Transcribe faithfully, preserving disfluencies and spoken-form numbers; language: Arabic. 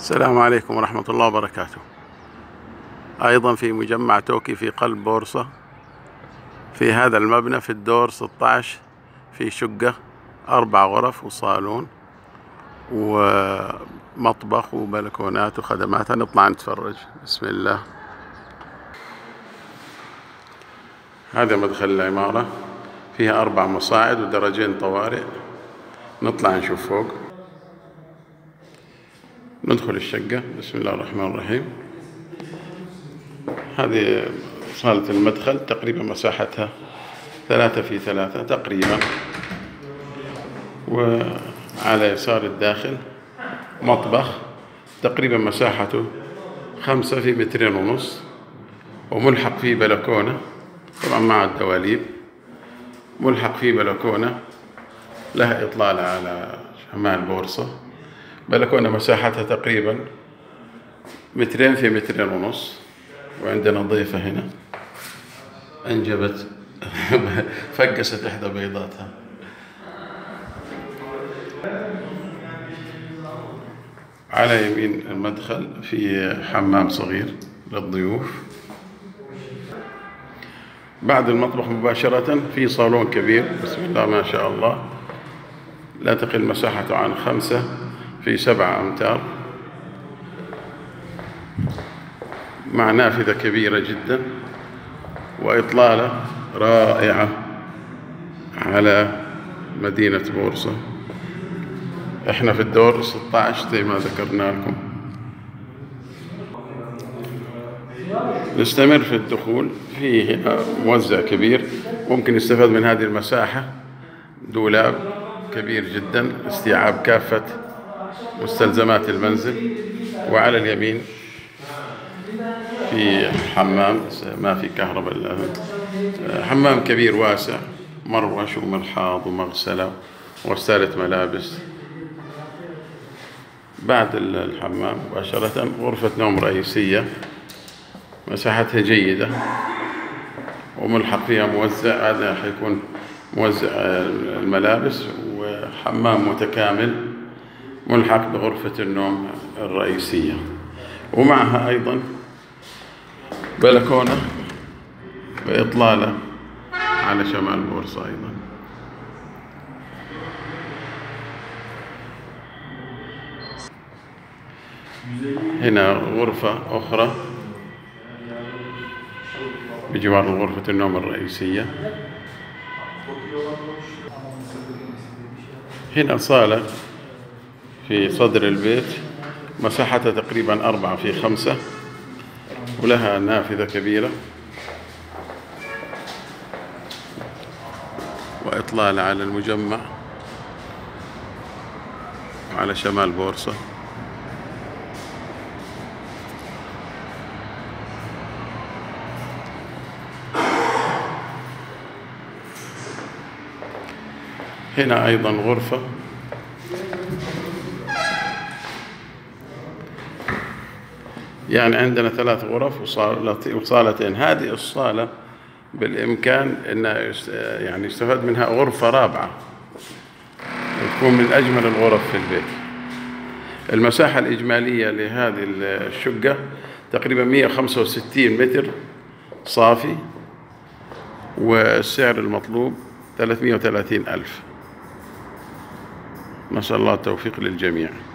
السلام عليكم ورحمة الله وبركاته. أيضا في مجمع توكي في قلب بورصة، في هذا المبنى في الدور ستة عشر في شقة أربع غرف وصالون ومطبخ وبلكونات وخدمات. نطلع نتفرج. بسم الله. هذا مدخل العمارة، فيها أربع مصاعد ودرجين طوارئ. نطلع نشوف فوق. ندخل الشقة. بسم الله الرحمن الرحيم. هذه صالة المدخل، تقريبا مساحتها ثلاثة في ثلاثة تقريبا، وعلى يسار الداخل مطبخ تقريبا مساحته خمسة في مترين ونص، وملحق فيه بلكونة طبعا مع الدواليب. ملحق فيه بلكونة لها إطلالة على شمال بورصة. بلكونة مساحتها تقريبا مترين في مترين ونص. وعندنا ضيفة هنا أنجبت فقست إحدى بيضاتها. على يمين المدخل في حمام صغير للضيوف. بعد المطبخ مباشرة في صالون كبير بسم الله ما شاء الله، لا تقل مساحته عن خمسة في سبعة أمتار، مع نافذة كبيرة جدا وإطلالة رائعة على مدينة بورصة. احنا في الدور ستة عشر زي ما ذكرنا لكم. نستمر في الدخول. فيه هنا موزع كبير ممكن يستفاد من هذه المساحة. دولاب كبير جدا استيعاب كافة مستلزمات المنزل. وعلى اليمين في حمام، ما في كهرباء، حمام كبير واسع، مروش ومرحاض ومغسلة وغسالة ملابس. بعد الحمام مباشرة غرفة نوم رئيسية مساحتها جيدة وملحق فيها موزع. هذا حيكون موزع الملابس، وحمام متكامل ملحق بغرفة النوم الرئيسية، ومعها أيضا بلكونة بإطلالة على شمال بورصة. أيضا هنا غرفة أخرى بجوار غرفة النوم الرئيسية. هنا صالة في صدر البيت مساحتها تقريبا أربعة في خمسة، ولها نافذة كبيرة وإطلالة على المجمع وعلى شمال بورصة. هنا أيضا غرفة يعني عندنا ثلاث غرف وصالتين. هذه الصالة بالإمكان أن يعني يستفاد منها غرفة رابعة وتكون من أجمل الغرف في البيت. المساحة الإجمالية لهذه الشقة تقريبا مئة وخمسة وستين متر صافي، والسعر المطلوب ثلاثمئة وثلاثين ألف. نسأل الله التوفيق للجميع.